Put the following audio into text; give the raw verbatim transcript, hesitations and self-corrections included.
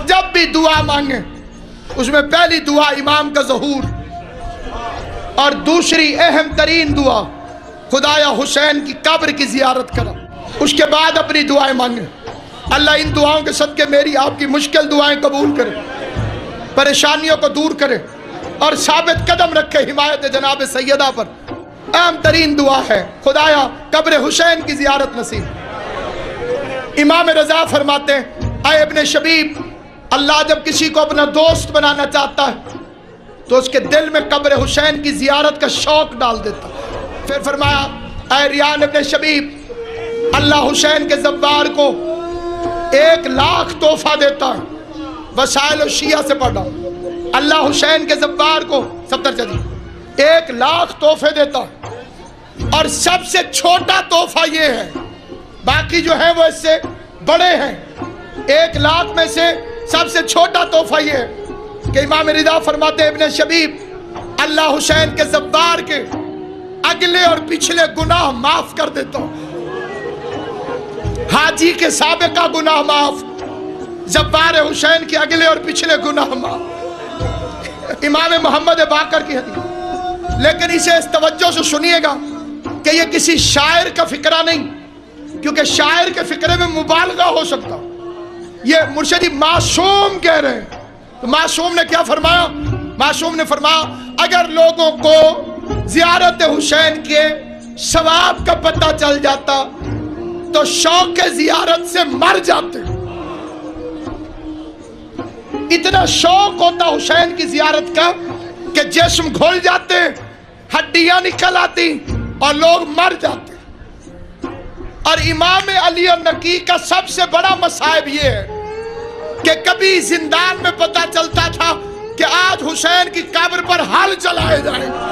जब भी दुआ मांगे उसमें पहली दुआ इमाम का ज़हूर और दूसरी अहम तरीन दुआ खुदाया हुसैन की कब्र की ज़ियारत करा। उसके बाद अपनी दुआएं मांगे। अल्लाह इन दुआओं के सदके मेरी आपकी मुश्किल दुआएं कबूल करे, परेशानियों को दूर करे और साबित कदम रखे हिमायत जनाब सैयदा पर। अहम तरीन दुआ है खुदाया कब्र हुसैन की ज़ियारत नसीब। इमाम रज़ा फरमाते हैं, आए इब्ने शबीब, अल्लाह जब किसी को अपना दोस्त बनाना चाहता है तो उसके दिल में कब्र हुसैन की ज़ियारत का शौक डाल देता। फिर फरमाया, आए रियान इब्ने शबीब, अल्लाह हुसैन के ज़ब्बार को एक लाख तोहफा देता है। वसाइल और शिया से पढ़ा, अल्लाह हुसैन के ज़ब्बार को सत्तर चली एक लाख तोहफे देता है और सबसे छोटा तोहफा ये है, बाकी जो है वो इससे बड़े हैं। एक लाख में से सबसे छोटा तोहफा ये है कि इमाम रिदा फरमाते हैं, इब्ने शबीब, अल्लाह हुसैन के ज़ब्बार के अगले और पिछले गुनाह माफ कर देता हूं। हाजी के साबिका गुनाह माफ, ज़ब्बार हुसैन के अगले और पिछले गुनाह माफ। इमाम मोहम्मद बाकर की हदीस। लेकिन इसे इस तवज्जो से सुनिएगा कि ये किसी शायर का फिक्रा नहीं, क्योंकि शायर के फिक्रे में मुबालगा हो सकता। ये मुर्शिद मासूम कह रहे हैं। तो मासूम ने क्या फरमाया? मासूम ने फरमाया, अगर लोगों को ज़ियारत हुसैन के सवाब का पता चल जाता तो शौक ज़ियारत से मर जाते। इतना शौक होता हुसैन की ज़ियारत का कि जिस्म घुल जाते, हड्डियां निकल आती और लोग मर जाते। और इमाम अली और नकी का सबसे बड़ा मसाइब ये है कि कभी जिंदान में पता चलता था कि आज हुसैन की कब्र पर हल चलाए जाएंगे।